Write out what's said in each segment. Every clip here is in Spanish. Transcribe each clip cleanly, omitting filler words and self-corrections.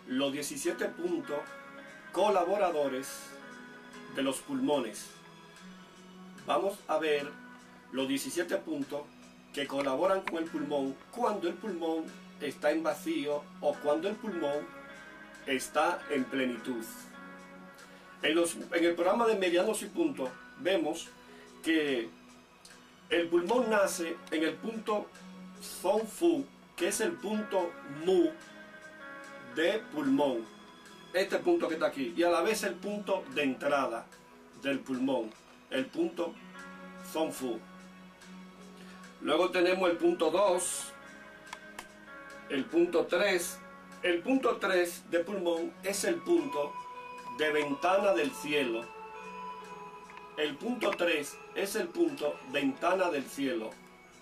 los 17 puntos colaboradores de los pulmones. Vamos a ver los 17 puntos que colaboran con el pulmón cuando el pulmón está en vacío o cuando el pulmón está en plenitud. En el programa de meridianos y puntos vemos que el pulmón nace en el punto Zong Fu, que es el punto Mu de pulmón, este punto que está aquí, y a la vez el punto de entrada del pulmón, el punto Zong Fu. Luego tenemos el punto 2, el punto 3. El punto 3 de pulmón es el punto de ventana del cielo. El punto 3 es el punto ventana del cielo.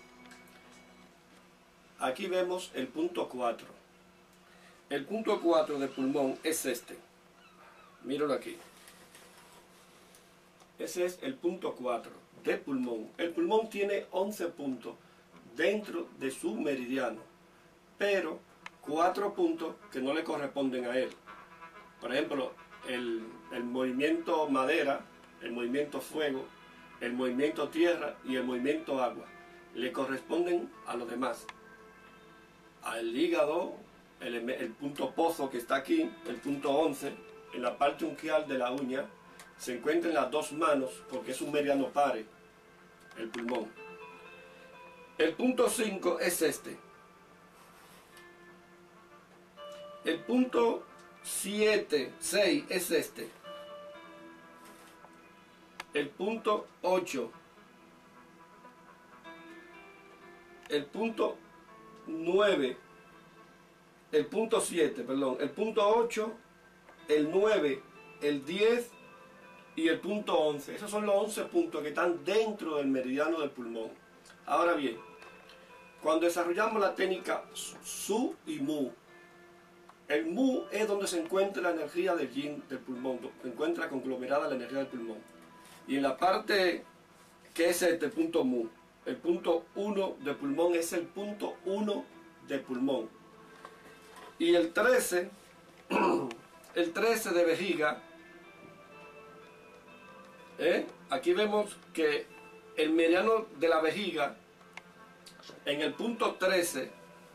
Aquí vemos el punto 4. El punto 4 de pulmón es este. Míralo aquí. Ese es el punto 4 de pulmón. El pulmón tiene 11 puntos dentro de su meridiano, pero 4 puntos que no le corresponden a él. Por ejemplo, el movimiento madera, el movimiento fuego, el movimiento tierra y el movimiento agua le corresponden a los demás. Al hígado, el punto pozo que está aquí, el punto 11, en la parte unquial de la uña, se encuentra en las dos manos porque es un meridiano pare, el pulmón. El punto 5 es este. El punto 6 es este. El punto 8. El punto 9. El punto 7, perdón. El punto 8, el 9, el 10 y el punto 11. Esos son los 11 puntos que están dentro del meridiano del pulmón. Ahora bien, cuando desarrollamos la técnica Su y Mu, el Mu es donde se encuentra la energía del yin del pulmón, donde se encuentra conglomerada la energía del pulmón. Y en la parte que es este punto Mu, el punto 1 de pulmón es el punto 1 de pulmón. Y el 13, el 13 de vejiga, aquí vemos que el meridiano de la vejiga, en el punto 13,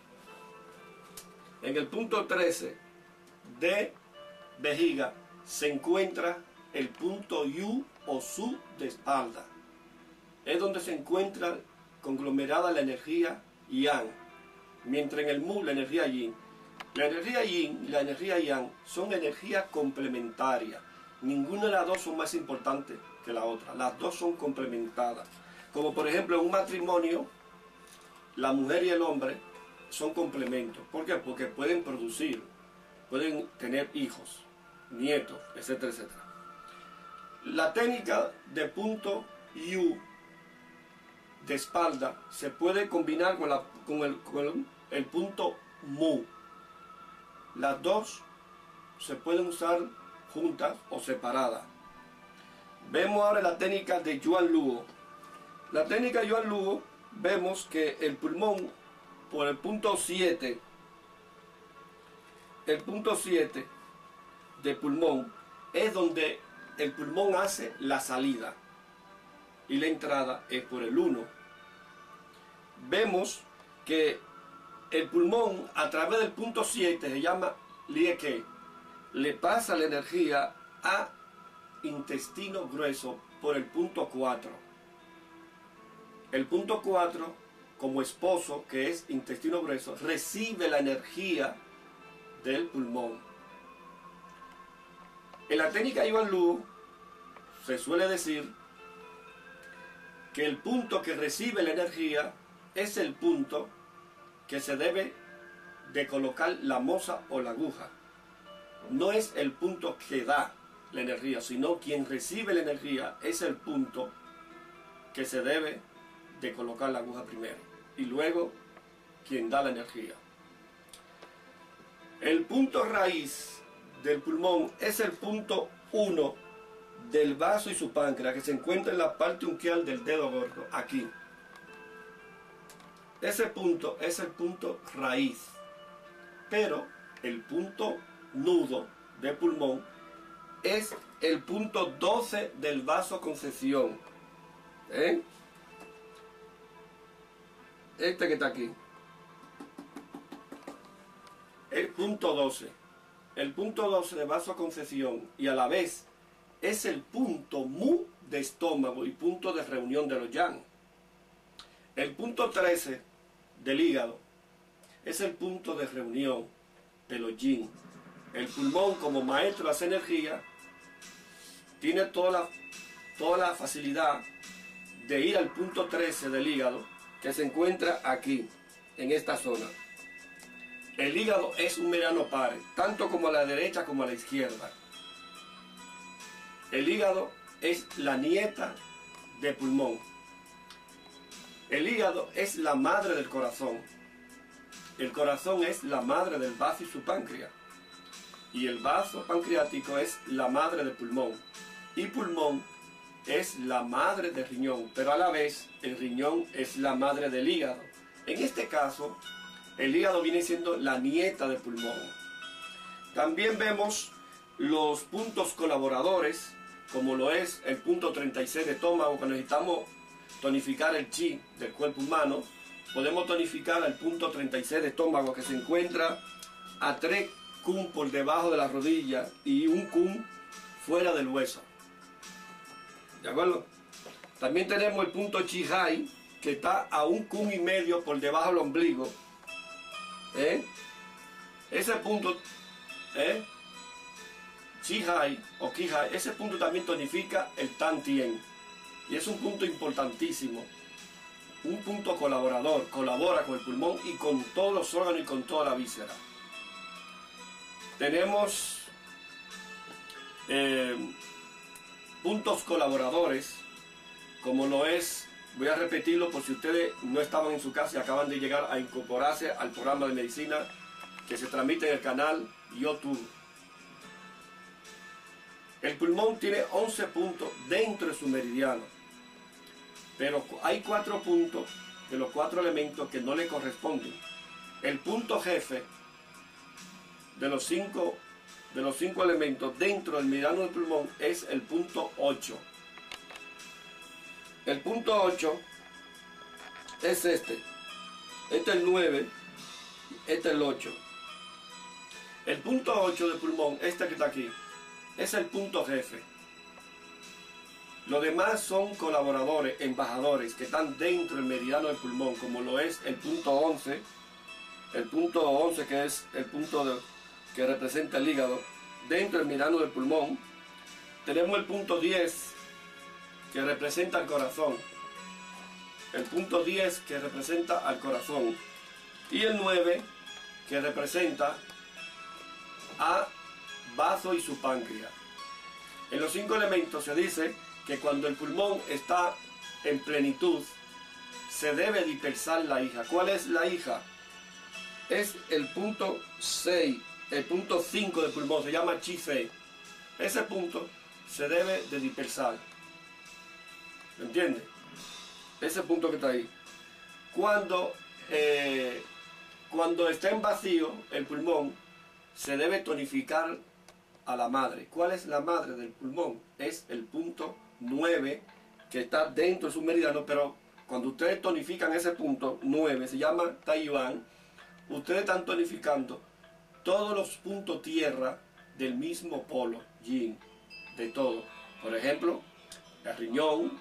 de vejiga, se encuentra el punto Yu o Su de espalda. Es donde se encuentra conglomerada la energía Yang, mientras en el Mu la energía Yin. La energía Yin y la energía Yang son energías complementarias. Ninguna de las dos son más importantes que la otra. Las dos son complementadas. Como por ejemplo en un matrimonio, la mujer y el hombre son complementos. ¿Por qué? Porque pueden producir, pueden tener hijos, nietos, etcétera, etcétera. La técnica de punto Yu de espalda se puede combinar con el punto Mu. Las dos se pueden usar juntas o separadas. Vemos ahora la técnica de Yuan Luo. La técnica de Yuan Luo, vemos que el pulmón, por el punto 7, de pulmón, es donde el pulmón hace la salida y la entrada es por el 1. Vemos que el pulmón a través del punto 7 se llama Lieke, le pasa la energía a intestino grueso por el punto 4. El punto 4, como esposo, que es intestino grueso, recibe la energía del pulmón. En la técnica Yuan Luo se suele decir que el punto que recibe la energía es el punto que se debe de colocar la moza o la aguja. No es el punto que da la energía, sino quien recibe la energía es el punto que se debe de colocar la aguja primero y luego quien da la energía. El punto raíz del pulmón es el punto 1 del vaso y su páncreas, que se encuentra en la parte unquial del dedo gordo, aquí. Ese punto es el punto raíz, pero el punto nudo de pulmón es el punto 12 del vasoconcepción. Este que está aquí. El punto 12. El punto 12 de vasoconcepción, y a la vez es el punto mu de estómago y punto de reunión de los yang. El punto 13 del hígado es el punto de reunión de los yin. El pulmón, como maestro de las energías, tiene toda la facilidad de ir al punto 13 del hígado, que se encuentra aquí, en esta zona. El hígado es un meridiano par, tanto como a la derecha como a la izquierda. El hígado es la nieta de pulmón. El hígado es la madre del corazón. El corazón es la madre del vaso y su páncreas. Y el vaso pancreático es la madre del pulmón. Y pulmón es la madre del riñón, pero a la vez el riñón es la madre del hígado. En este caso, el hígado viene siendo la nieta del pulmón. También vemos los puntos colaboradores, como lo es el punto 36 de estómago, cuando necesitamos tonificar el chi del cuerpo humano. Podemos tonificar al punto 36 de estómago, que se encuentra a 3 kun por debajo de la rodilla y 1 kun fuera del hueso. ¿De acuerdo? También tenemos el punto chi hai, que está a 1,5 kun por debajo del ombligo. Ese punto, chi hai o ki hai, ese punto también tonifica el tan tien. Y es un punto importantísimo. Un punto colaborador, colabora con el pulmón y con todos los órganos y con toda la víscera. Tenemos puntos colaboradores, como lo es, voy a repetirlo por si ustedes no estaban en su casa y acaban de llegar a incorporarse al programa de medicina que se transmite en el canal YouTube. El pulmón tiene 11 puntos dentro de su meridiano, pero hay 4 puntos de los 4 elementos que no le corresponden. El punto jefe de los 5 elementos dentro del meridiano del pulmón es el punto 8. El punto 8 es este es el 9, este es el 8. El punto 8 del pulmón, este que está aquí, es el punto jefe. Los demás son colaboradores, embajadores, que están dentro del meridiano del pulmón, como lo es el punto 11, que es el punto que representa el hígado, dentro del meridiano del pulmón. Tenemos el punto 10, que representa el corazón. El punto 10, que representa al corazón. Y el 9, que representa a bazo y su páncreas. En los 5 elementos se dice que cuando el pulmón está en plenitud, se debe dispersar la hija. ¿Cuál es la hija? Es el punto 6, el punto 5 del pulmón, se llama chi sei. Ese punto se debe de dispersar. ¿Me entiendes? Ese punto que está ahí. Cuando está en vacío el pulmón, se debe tonificar a la madre. ¿Cuál es la madre del pulmón? Es el punto 9, que está dentro de su meridiano, pero cuando ustedes tonifican ese punto 9, se llama Taiyuan, ustedes están tonificando todos los puntos tierra del mismo polo, yin, de todo. Por ejemplo, el riñón,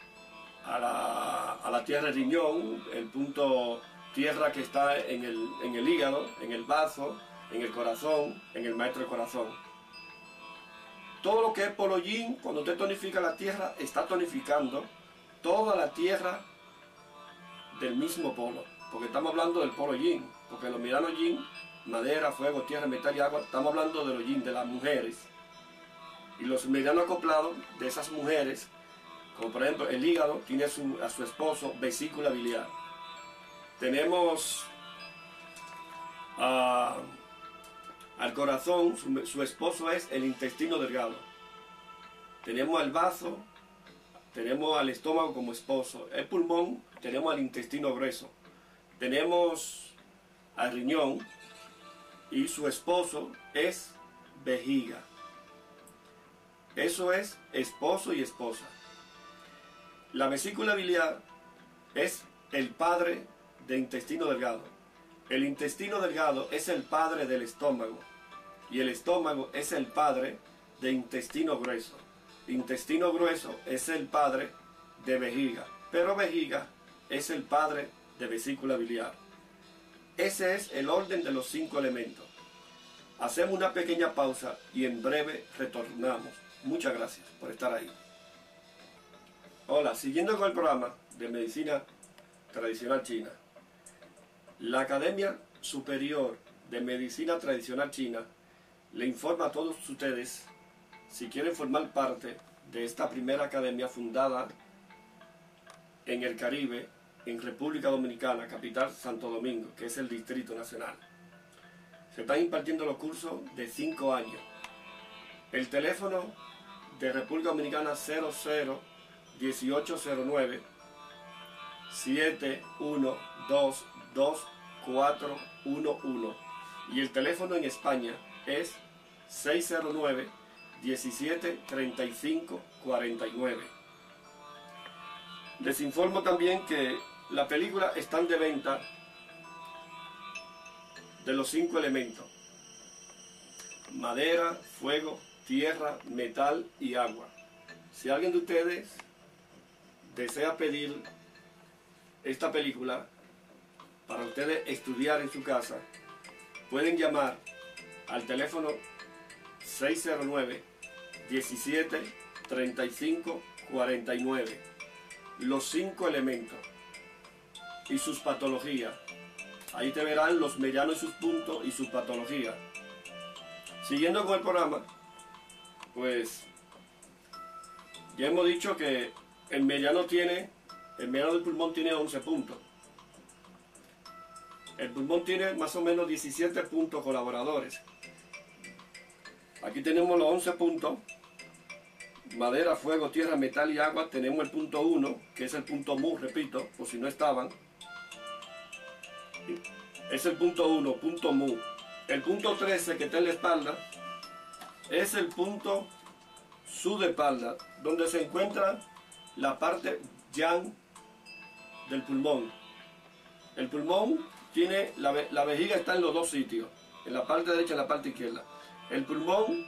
a la tierra del riñón, el punto tierra que está en el hígado, en el vaso, en el corazón, en el maestro del corazón. Todo lo que es polo yin, cuando usted tonifica la tierra, está tonificando toda la tierra del mismo polo. Porque estamos hablando del polo yin. Porque los meridianos yin, madera, fuego, tierra, metal y agua, estamos hablando de los yin, de las mujeres. Y los meridianos acoplados de esas mujeres, como por ejemplo el hígado, tiene a su esposo vesícula biliar. Tenemos al corazón, su esposo es el intestino delgado. Tenemos al vaso, tenemos al estómago como esposo. El pulmón, tenemos al intestino grueso. Tenemos al riñón y su esposo es vejiga. Eso es esposo y esposa. La vesícula biliar es el padre del intestino delgado. El intestino delgado es el padre del estómago. Y el estómago es el padre de intestino grueso. Intestino grueso es el padre de vejiga. Pero vejiga es el padre de vesícula biliar. Ese es el orden de los 5 elementos. Hacemos una pequeña pausa y en breve retornamos. Muchas gracias por estar ahí. Hola, siguiendo con el programa de medicina tradicional china. La Academia Superior de Medicina Tradicional China le informa a todos ustedes si quieren formar parte de esta primera academia fundada en el Caribe, en República Dominicana, capital Santo Domingo, que es el Distrito Nacional. Se están impartiendo los cursos de 5 años. El teléfono de República Dominicana 00-1809 7122-411 y el teléfono en España es 609-1735-49. Les informo también que la película está de venta de los 5 elementos: madera, fuego, tierra, metal y agua. Si alguien de ustedes desea pedir esta película para ustedes estudiar en su casa, pueden llamar al teléfono 609-1735-49. Los 5 elementos y sus patologías. Ahí te verán los meridianos y sus puntos y sus patologías. Siguiendo con el programa, pues ya hemos dicho que el meridiano del pulmón tiene 11 puntos. El pulmón tiene más o menos 17 puntos colaboradores. Aquí tenemos los 11 puntos: madera, fuego, tierra, metal y agua. Tenemos el punto 1, que es el punto mu, repito, por si no estaban. Es el punto 1, punto mu. El punto 13, que está en la espalda, es el punto su de espalda, donde se encuentra la parte yang del pulmón. El pulmón tiene, la vejiga está en los dos sitios, en la parte derecha y en la parte izquierda. El pulmón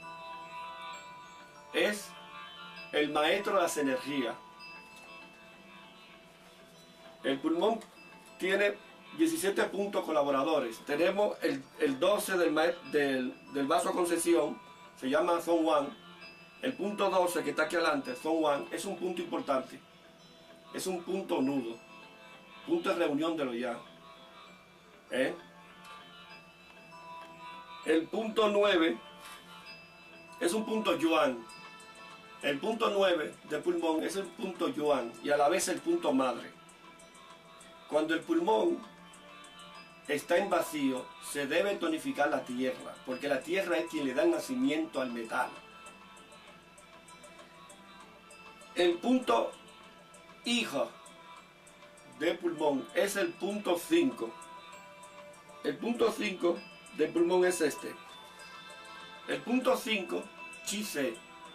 es el maestro de las energías. El pulmón tiene 17 puntos colaboradores. Tenemos el 12 del vaso concesión, se llama Zone 1. El punto 12 que está aquí adelante, Zone 1, es un punto importante. Es un punto nudo, punto de reunión de los yang. El punto 9 es un punto yuan. El punto 9 del pulmón es el punto yuan y a la vez el punto madre. Cuando el pulmón está en vacío, se debe tonificar la tierra, porque la tierra es quien le da nacimiento al metal. El punto hijo del pulmón es el punto 5. El punto 5 del pulmón es este. El punto 5, Chi-Se.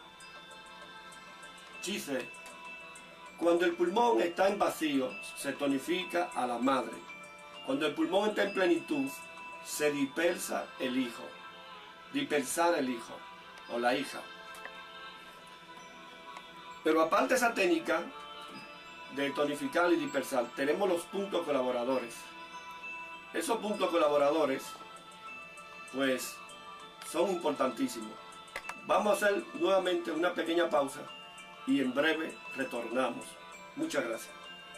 Chi-Se. Cuando el pulmón está en vacío, se tonifica a la madre. Cuando el pulmón está en plenitud, se dispersa el hijo. Dispersar el hijo o la hija. Pero aparte de esa técnica de tonificar y dispersar, tenemos los puntos colaboradores. Esos puntos colaboradores, pues, son importantísimos. Vamos a hacer nuevamente una pequeña pausa y en breve retornamos. Muchas gracias.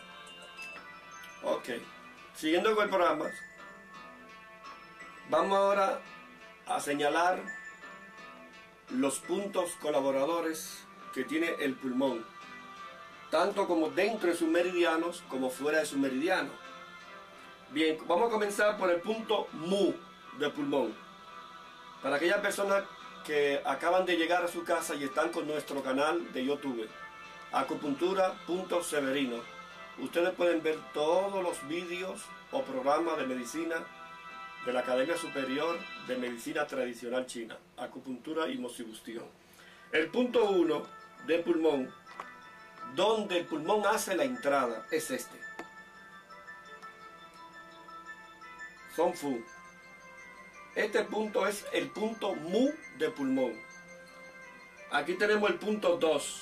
Ok, siguiendo con el programa, vamos ahora a señalar los puntos colaboradores que tiene el pulmón, tanto como dentro de sus meridianos como fuera de sus meridianos. Bien, vamos a comenzar por el punto mu del pulmón. Para aquellas personas que acaban de llegar a su casa y están con nuestro canal de YouTube, acupuntura.severino, ustedes pueden ver todos los vídeos o programas de medicina de la Academia Superior de Medicina Tradicional China, Acupuntura y Moxibustión. El punto 1 del pulmón, donde el pulmón hace la entrada, es este. Son Fu. Este punto es el punto Mu de pulmón. Aquí tenemos el punto 2.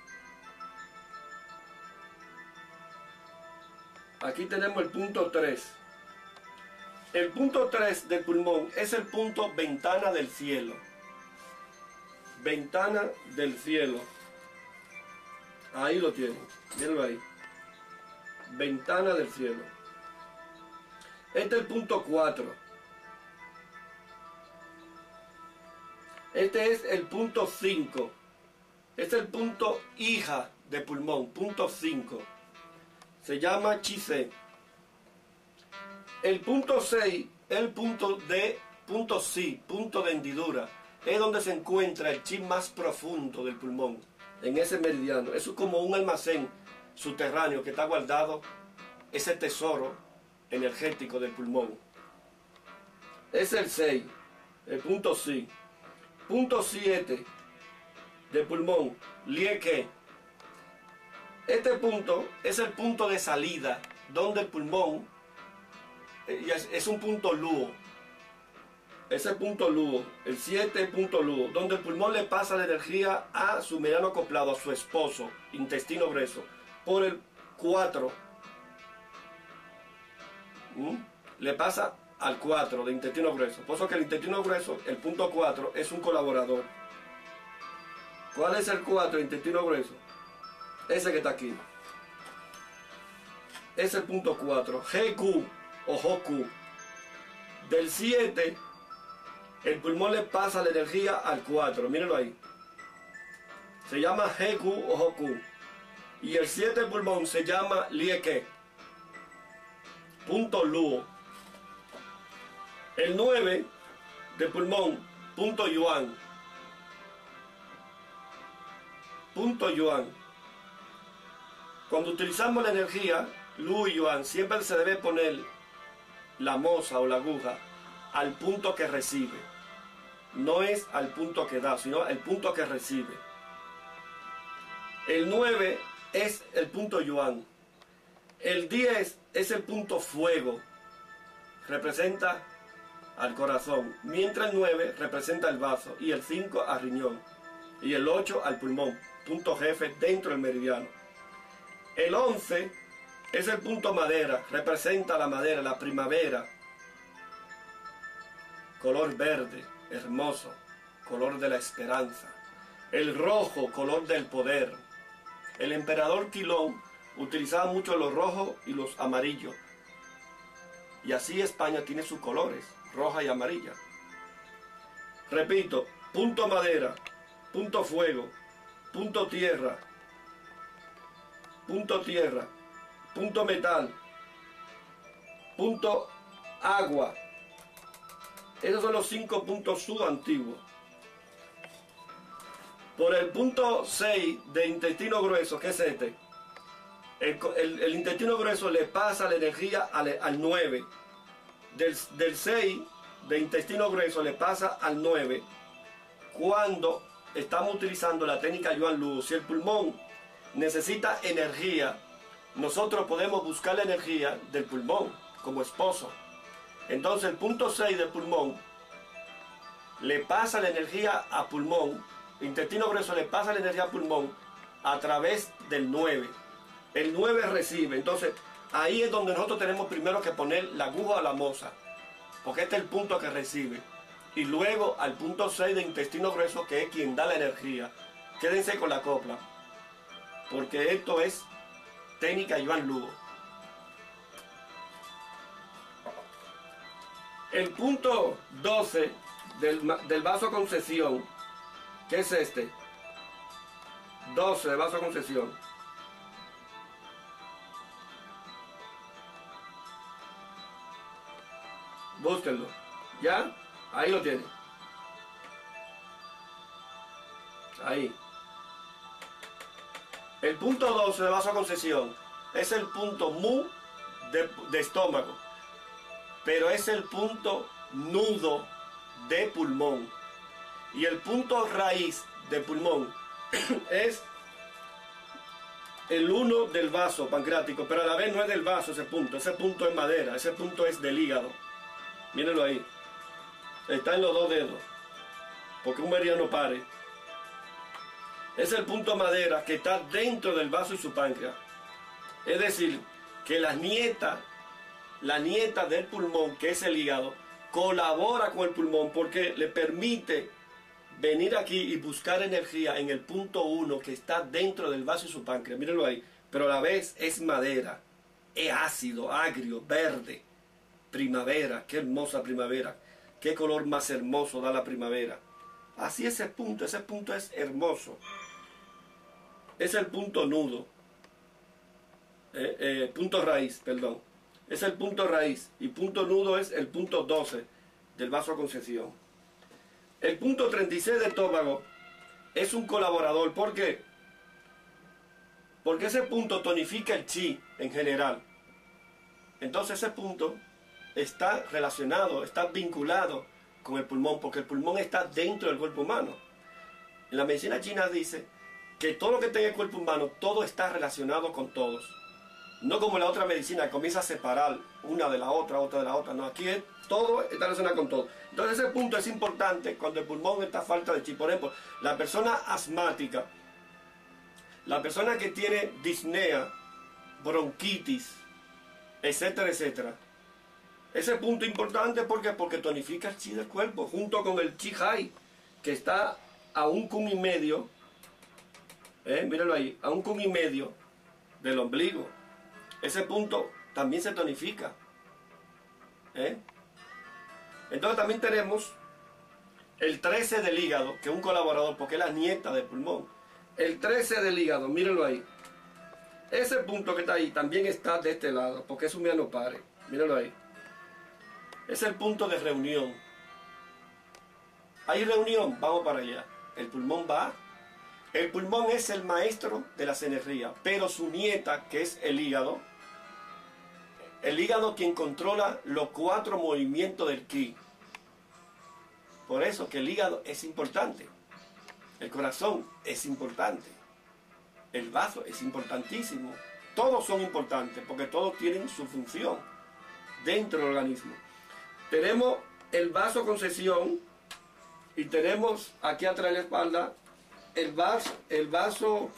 Aquí tenemos el punto 3. El punto 3 del pulmón es el punto ventana del cielo. Ventana del cielo. Ahí lo tienen. Mírenlo ahí. Ventana del cielo. Este es el punto 4. Este es el punto 5. Este es el punto hija de pulmón. Punto 5. Se llama Chi-Se. El punto 6 es el punto de punto Si, punto de hendidura. Es donde se encuentra el chi más profundo del pulmón, en ese meridiano. Eso es como un almacén subterráneo que está guardado ese tesoro energético del pulmón. Es el 6, el punto Si. Punto 7 del pulmón, Lieke. Este punto es el punto de salida, donde el pulmón es un punto luo. Ese punto luo, el 7 punto luo, donde el pulmón le pasa la energía a su meridiano acoplado, a su esposo, intestino grueso. Por el 4, le pasa al 4 de intestino grueso. Por eso que el intestino grueso, el punto 4, es un colaborador. ¿Cuál es el 4 de intestino grueso? Ese que está aquí. Es el punto 4, Heku o Hoku. Del 7, el pulmón le pasa la energía al 4, mírenlo ahí. Se llama Heku o Hoku. Y el 7 del pulmón se llama Lieke. Punto Luo. El 9 del pulmón, punto Yuan. Punto Yuan. Cuando utilizamos la energía Lu y Yuan, siempre se debe poner la moza o la aguja al punto que recibe. No es al punto que da, sino al punto que recibe. El 9 es el punto Yuan. El 10 es el punto fuego. Representa al corazón. Mientras el 9 representa el vaso. Y el 5 al riñón. Y el 8 al pulmón. Punto jefe dentro del meridiano. El 11 es el punto madera. Representa la madera, la primavera. Color verde, hermoso. Color de la esperanza. El rojo, color del poder. El emperador Quilón utilizaba mucho los rojos y los amarillos. Y así España tiene sus colores, roja y amarilla. Repito, punto madera, punto fuego, punto tierra, punto metal, punto agua. Esos son los 5 puntos subantiguos. Por el punto 6 de intestino grueso, que es este, el intestino grueso le pasa la energía al 9. Del 6 de intestino grueso le pasa al 9. Cuando estamos utilizando la técnica Yuan Lu, si el pulmón necesita energía, nosotros podemos buscar la energía del pulmón como esposo. Entonces el punto 6 del pulmón le pasa la energía a pulmón, intestino grueso le pasa la energía a pulmón a través del 9. El 9 recibe, entonces ahí es donde nosotros tenemos primero que poner la aguja a la moza, porque este es el punto que recibe. Y luego al punto 6 de intestino grueso, que es quien da la energía. Quédense con la copla, porque esto es técnica Yuan Lu. El punto 12 del vaso concesión, que es este, 12 de vaso concesión. Búsquenlo. ¿Ya? Ahí lo tienen. Ahí. El punto 12 de vaso concesión es el punto Mu de estómago. Pero es el punto nudo de pulmón. Y el punto raíz de pulmón es el 1 del vaso pancreático, pero a la vez no es del vaso ese punto es madera, ese punto es del hígado. Mírenlo ahí, está en los 2 dedos, porque un meridiano pare. Es el punto madera que está dentro del vaso y su páncreas. Es decir, que la nieta del pulmón, que es el hígado, colabora con el pulmón porque le permite venir aquí y buscar energía en el punto 1 que está dentro del vaso y su páncreas. Mírenlo ahí. Pero a la vez es madera, es ácido, agrio, verde. Primavera, qué hermosa primavera. Qué color más hermoso da la primavera. Así ese punto es hermoso. Es el punto nudo. Punto raíz, perdón. Es el punto raíz. Y punto nudo es el punto 12 del vaso concesión. El punto 36 del estómago es un colaborador. ¿Por qué? Porque ese punto tonifica el chi en general. Entonces ese punto está relacionado, está vinculado con el pulmón, porque el pulmón está dentro del cuerpo humano. En la medicina china dice que todo lo que tenga el cuerpo humano, todo está relacionado con todos. No como la otra medicina que comienza a separar una de la otra, otra de la otra. No, aquí todo está relacionado con todo. Entonces ese punto es importante cuando el pulmón está falta de chi. Por ejemplo, la persona asmática, la persona que tiene disnea, bronquitis, etcétera, etcétera. Ese punto es importante porque tonifica el chi del cuerpo, junto con el chi hai, que está a 1,5 kung, mírenlo ahí, a 1,5 kung del ombligo. Ese punto también se tonifica. Entonces también tenemos el 13 del hígado, que es un colaborador, porque es la nieta del pulmón. El 13 del hígado, mírenlo ahí. Ese punto que está ahí también está de este lado, porque es un mediano pare. Mírenlo ahí. Es el punto de reunión. Hay reunión, vamos para allá. El pulmón va. El pulmón es el maestro de las energías, pero su nieta, que es el hígado quien controla los 4 movimientos del ki. Por eso que el hígado es importante. El corazón es importante. El vaso es importantísimo. Todos son importantes porque todos tienen su función dentro del organismo. Tenemos el vaso concesión y tenemos aquí atrás de la espalda el vaso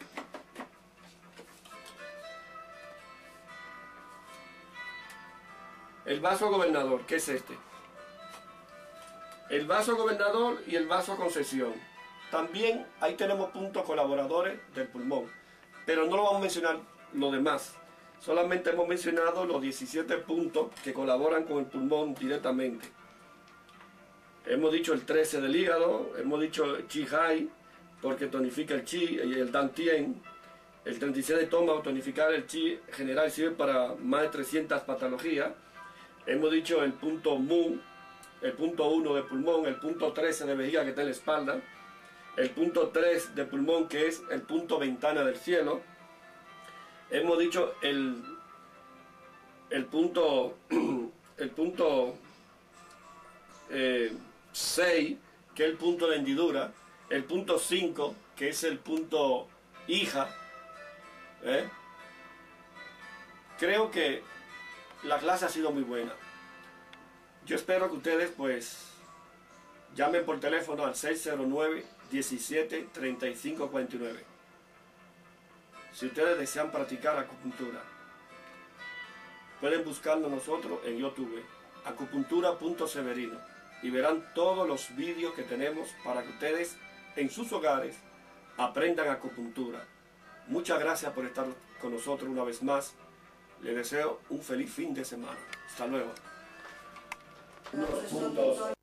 gobernador, que es este. El vaso gobernador y el vaso concesión. También ahí tenemos puntos colaboradores del pulmón, pero no lo vamos a mencionar lo demás. Solamente hemos mencionado los 17 puntos que colaboran con el pulmón directamente. Hemos dicho el 13 del hígado, hemos dicho el chi hai, porque tonifica el chi, y el dan tien. El 36 de estómago, tonificar el chi general, sirve para más de 300 patologías. Hemos dicho el punto mu, el punto 1 de pulmón, el punto 13 de vejiga que está en la espalda, el punto 3 de pulmón que es el punto ventana del cielo. Hemos dicho el punto 6, que es el punto de hendidura, el punto 5, que es el punto hija. Creo que la clase ha sido muy buena. Yo espero que ustedes pues llamen por teléfono al 609-17-3549 si ustedes desean practicar acupuntura. Pueden buscarnos nosotros en YouTube, acupuntura.severino, y verán todos los vídeos que tenemos para que ustedes en sus hogares aprendan acupuntura. Muchas gracias por estar con nosotros una vez más. Les deseo un feliz fin de semana. Hasta luego. Unos puntos.